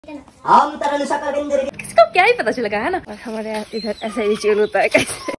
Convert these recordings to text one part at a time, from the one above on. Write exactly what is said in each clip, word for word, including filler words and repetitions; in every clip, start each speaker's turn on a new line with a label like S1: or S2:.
S1: हम तरल सकल बिंदु
S2: किसको क्या ही पता चलेगा है ना। और हमारे इधर ऐसा ही चल होता है कैसे।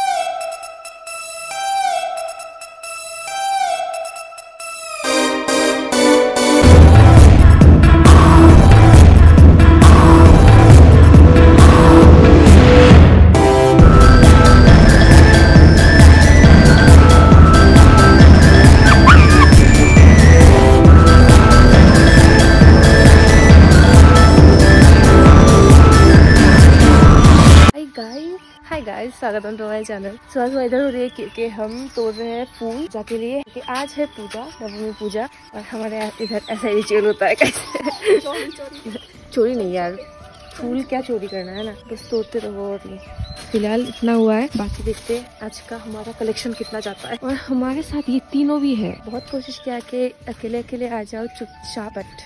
S2: हाय गाइस, स्वागत है तुम्हारे चैनल। सुबह सुबह इधर हो रही है क्योंकि हम तोड़ रहे हैं फूल पूजा के लिए, क्योंकि आज है पूजा, नवमी पूजा। और हमारे इधर ऐसा ही चेल होता है कैसे। चोरी चोरी चोरी नहीं यार, फूल क्या चोरी करना है ना, बस तोड़ते रहो। और नहीं, फिलहाल इतना हुआ है, बाकी देखते हैं आज का हमारा कलेक्शन कितना जाता है। और हमारे साथ ये तीनों भी है। बहुत कोशिश किया कि अकेले अकेले आ जाओ चुपचाप, बट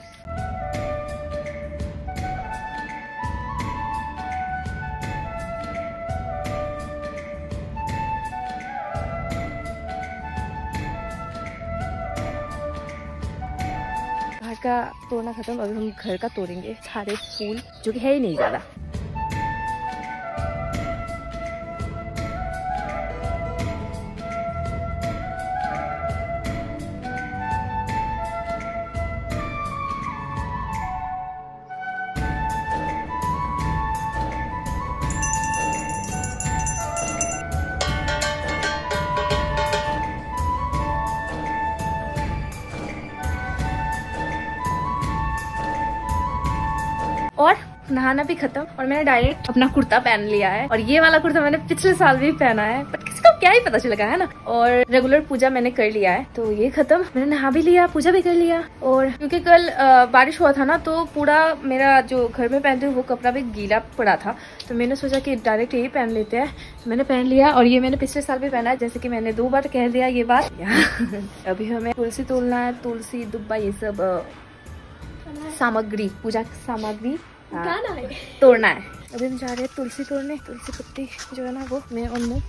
S2: का तोड़ना खत्म। अभी हम घर का तोड़ेंगे सारे फूल, जो कि है ही नहीं ज्यादा। और नहाना भी खत्म, और मैंने डायरेक्ट अपना कुर्ता पहन लिया है। और ये वाला कुर्ता मैंने पिछले साल भी पहना है, बट किसको क्या ही पता चलेगा है ना। और रेगुलर पूजा मैंने कर लिया है, तो ये खत्म। मैंने नहा भी लिया, पूजा भी कर लिया। और क्योंकि कल बारिश हुआ था ना, तो पूरा मेरा जो घर में पहनते हुए वो कपड़ा भी गीला पड़ा था, तो मैंने सोचा कि डायरेक्ट यही पहन लेते हैं। तो मैंने पहन लिया, और ये मैंने पिछले साल भी पहना है, जैसे कि मैंने दो बार कह दिया ये बात। अभी हमें तुलसी तोड़ना है, तुलसी दुब्बा ये सब सामग्री, पूजा सामग्री है तोड़ना है। अभी हम जा रहे हैं तुलसी तोड़ने। तुलसी पत्ती जो है ना, वो मैं और मैं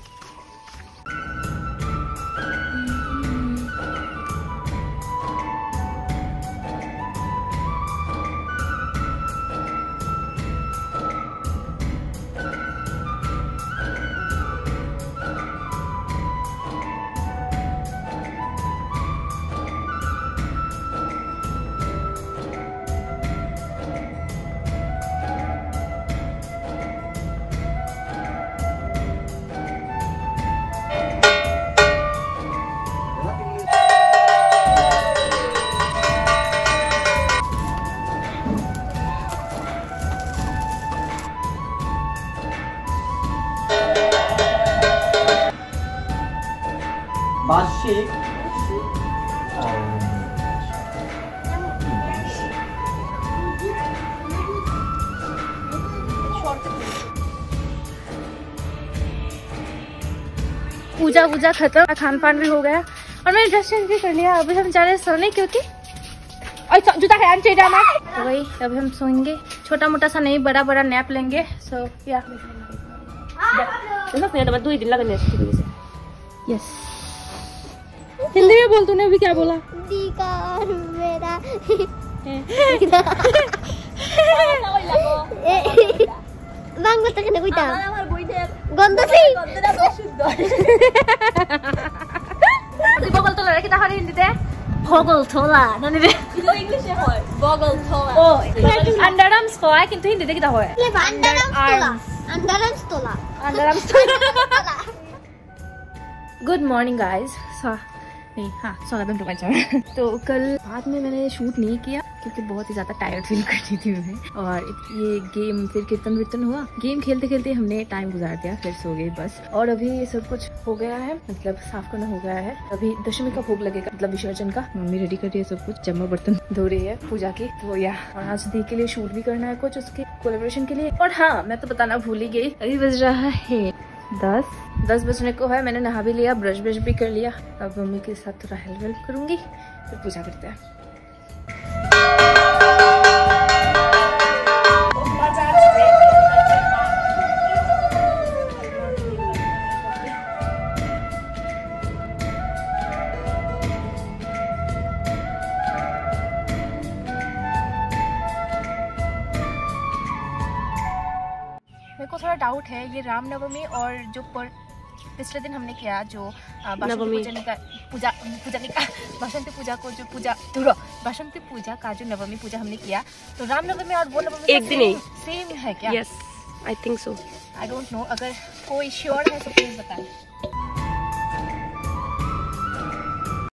S1: बाशी
S2: पूजा वूजा खत्म, खान पान भी हो गया, और मैंने ड्रेस चेंज भी कर लिया। अभी हम जा रहे हैं सोने, क्योंकि जूता खयान चाहिए जाना। तो वही अभी हम सोएंगे, छोटा मोटा सा नहीं, बड़ा बड़ा नैप लेंगे। सो या दो ही दिन लगा। यस, हिंदी में बोल। तूने अभी क्या बोला? मेरा Bang, basta ka na kuita. Gondo si. Si Bogol Tola kita hari hindi te. Bogol Tola. Nani de? Ito English e hoy. Bogol Tola. Oh, underarms ko ay kinto hindi de kita hoy. Underarms Tola. Underarms Tola. Underarms Tola. Good morning guys. So नहीं, हाँ स्वागत है तुम्हारे channel. तो कल रात में मैंने शूट नहीं किया क्योंकि बहुत ही ज्यादा टायर्ड फील कर रही थी मैं। और ये गेम, फिर कीर्तन वीर्तन हुआ, गेम खेलते खेलते हमने टाइम गुजार दिया, फिर सो गए बस। और अभी ये सब कुछ हो गया है, मतलब साफ करना हो गया है। अभी दशमी का भोग लगेगा, मतलब विसर्जन का। मम्मी रेडी कर रही है सब कुछ, जमा बर्तन धो रही है पूजा की। तो या और आज दी के लिए शूट भी करना है कुछ, उसके कोलेब्रेशन के लिए। और हाँ, मैं तो बताना भूल ही गई, अभी बज रहा है दस दस बजने को है। मैंने नहा भी लिया, ब्रश ब्रश भी कर लिया। अब मम्मी के साथ थोड़ा हेल्प वेल्प करूंगी, फिर पूजा करते हैं। थोड़ा डाउट है ये रामनवमी और जो पर पिछले दिन हमने किया जो बसंती का पूजा पूजा नहीं बसंती पूजा को जो पूजा धुरो बसंती पूजा का जो नवमी पूजा हमने किया तो रामनवमी और वो नवमी
S3: एक दिन ही
S2: सेम है क्या?
S3: Yes I think so.
S2: I don't know, अगर कोई श्योर है तो प्लीज बताएं।